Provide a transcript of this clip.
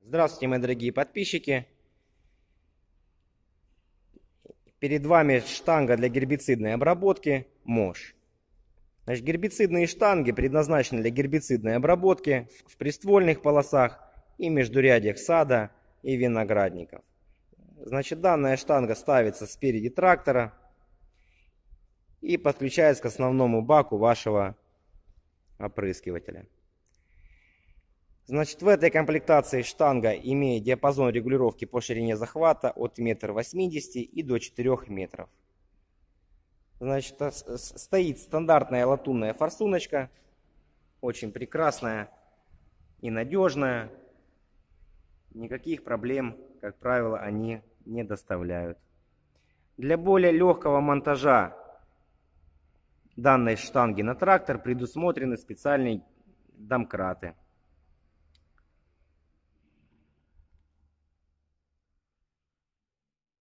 Здравствуйте, мои дорогие подписчики. Перед вами штанга для гербицидной обработки МОЖ. Значит, гербицидные штанги предназначены для гербицидной обработки в приствольных полосах и междурядьях сада и виноградников. Значит, данная штанга ставится спереди трактора и подключается к основному баку вашего опрыскивателя. Значит, в этой комплектации штанга имеет диапазон регулировки по ширине захвата от 1,80 м и до 4 метров. Значит, стоит стандартная латунная форсуночка, очень прекрасная и надежная. Никаких проблем, как правило, они не доставляют. Для более легкого монтажа данной штанги на трактор предусмотрены специальные домкраты.